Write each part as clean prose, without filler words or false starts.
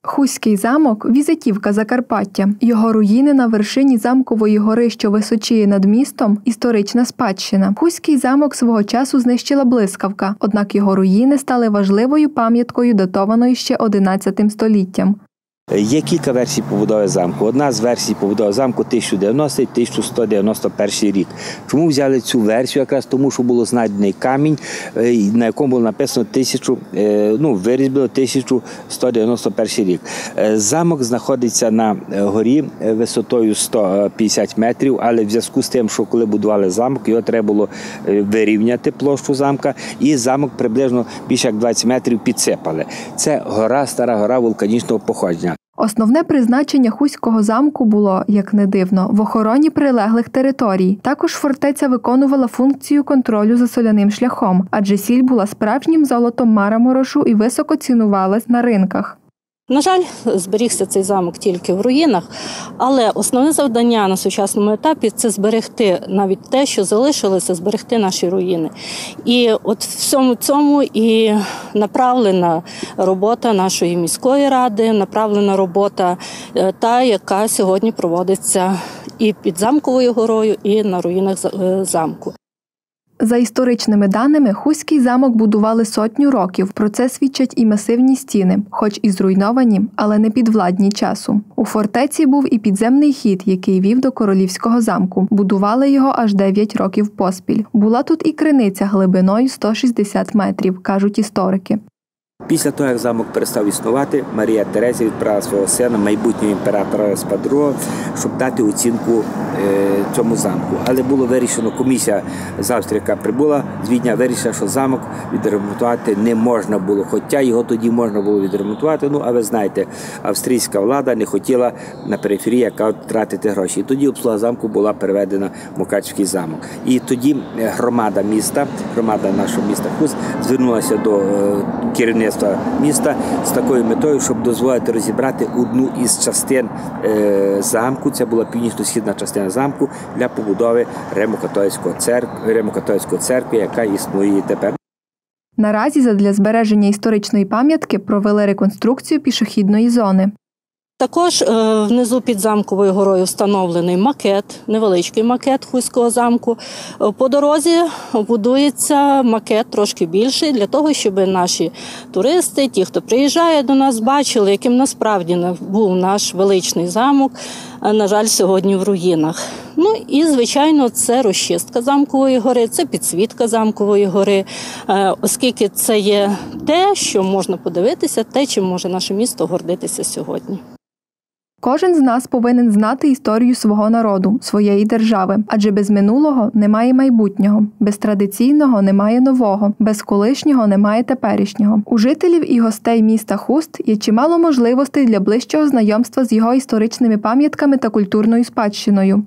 Хуський замок – візитівка Закарпаття. Його руїни на вершині Замкової гори, що височіє над містом – історична спадщина. Хуський замок свого часу знищила блискавка, однак його руїни стали важливою пам'яткою, датованою ще 11 століттям. Є кілька версій побудови замку. Одна з версій побудови замку 1090-1191 рік. Чому взяли цю версію? Якраз тому, що було знайдений камінь, на якому було написано вирізблено 1191 рік. Замок знаходиться на горі висотою 150 метрів, але в зв'язку з тим, що коли будували замок, його треба було вирівняти площу замка, і замок приблизно більше як 20 метрів підсипали. Це гора, стара гора вулканічного походження. Основне призначення Хуського замку було, як не дивно, в охороні прилеглих територій. Також фортеця виконувала функцію контролю за соляним шляхом, адже сіль була справжнім золотом Мараморошу і високо цінувалась на ринках. На жаль, зберігся цей замок тільки в руїнах, але основне завдання на сучасному етапі – це зберегти навіть те, що залишилося, зберегти наші руїни. І от всьому цьому і направлена робота нашої міської ради, направлена робота та, яка сьогодні проводиться і під Замковою горою, і на руїнах замку. За історичними даними, Хуський замок будували 100 років. Про це свідчать і масивні стіни, хоч і зруйновані, але не підвладні часу. У фортеці був і підземний хід, який вів до Королівського замку. Будували його аж 9 років поспіль. Була тут і криниця глибиною 160 метрів, кажуть історики. Після того, як замок перестав існувати, Марія Терезія відправила свого сина, майбутнього імператора Йосипа II, щоб дати оцінку цьому замку. Але було вирішено, комісія з Австрії, яка прибула з Відня, вирішила, що замок відремонтувати не можна було. Хоча його тоді можна було відремонтувати, а ви знаєте, австрійська влада не хотіла на периферії тратити гроші. І тоді обслуга замку була переведена в Мукачівський замок. І тоді громада нашого міста Хуст звернулася до керівництва міста з такою метою, щоб дозволити розібрати одну із частин замку, це була північно-східна частина замку, для побудови Римо-католицької церкви, яка існує і тепер. Наразі задля збереження історичної пам'ятки провели реконструкцію пішохідної зони. Також внизу під Замковою горою встановлений макет, невеличкий макет Хуського замку. По дорозі будується макет трошки більший, для того, щоб наші туристи, ті, хто приїжджає до нас, бачили, яким насправді був наш величний замок, на жаль, сьогодні в руїнах. Ну і, звичайно, це розчистка Замкової гори, це підсвітка Замкової гори, оскільки це є те, що можна подивитися, те, чим може наше місто гордитися сьогодні. Кожен з нас повинен знати історію свого народу, своєї держави, адже без минулого немає майбутнього, без традиційного немає нового, без колишнього немає теперішнього. У жителів і гостей міста Хуст є чимало можливостей для ближчого знайомства з його історичними пам'ятками та культурною спадщиною.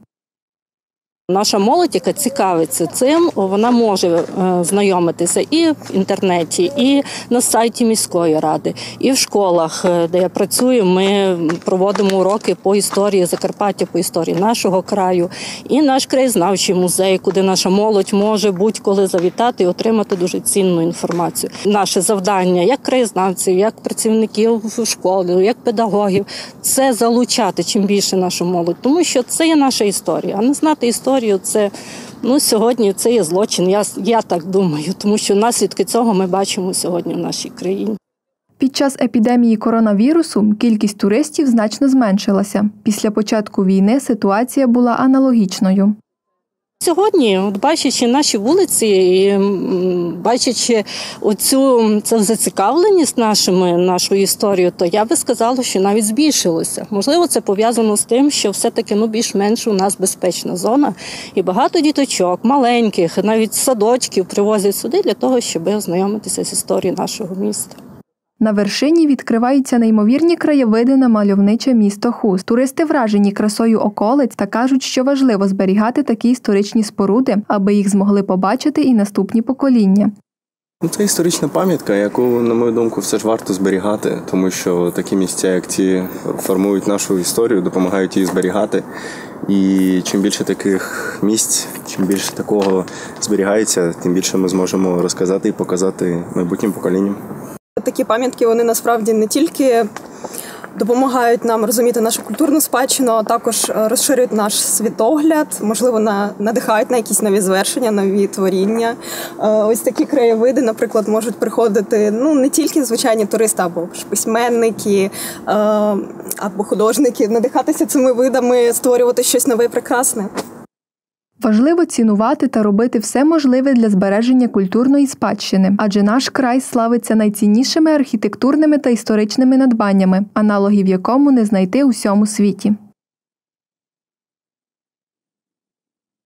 Наша молодь, яка цікавиться цим, вона може знайомитися і в інтернеті, і на сайті міської ради, і в школах, де я працюю, ми проводимо уроки по історії Закарпаття, по історії нашого краю, і наш краєзнавчий музей, куди наша молодь може будь-коли завітати і отримати дуже цінну інформацію. Наше завдання, як краєзнавців, як працівників школи, як педагогів, це залучати чим більше нашу молодь, тому що це є наша історія, а не знати історію. Це, сьогодні це є злочин, я так думаю, тому що наслідки цього ми бачимо сьогодні в нашій країні. Під час епідемії коронавірусу кількість туристів значно зменшилася. Після початку війни ситуація була аналогічною. Сьогодні, бачачи наші вулиці, і бачачи цю зацікавленість нашою історією, то я би сказала, що навіть збільшилося. Можливо, це пов'язано з тим, що все-таки більш-менш у нас безпечна зона. І багато діточок, маленьких, навіть садочків привозять сюди для того, щоб ознайомитися з історією нашого міста. На вершині відкриваються неймовірні краєвиди на мальовниче місто Хуст. Туристи вражені красою околиць та кажуть, що важливо зберігати такі історичні споруди, аби їх змогли побачити і наступні покоління. Це історична пам'ятка, яку, на мою думку, все ж варто зберігати, тому що такі місця, як ці, формують нашу історію, допомагають її зберігати. І чим більше таких місць, чим більше такого зберігається, тим більше ми зможемо розказати і показати майбутнім поколінням. Такі пам'ятки, вони насправді не тільки допомагають нам розуміти нашу культурну спадщину, а також розширюють наш світогляд, можливо, надихають на якісь нові звершення, нові творіння. Ось такі краєвиди, наприклад, можуть приходити не тільки звичайні туристи, або ж письменники, або художники, надихатися цими видами, створювати щось нове і прекрасне. Важливо цінувати та робити все можливе для збереження культурної спадщини, адже наш край славиться найціннішими архітектурними та історичними надбаннями, аналогів якому не знайти у всьому світі.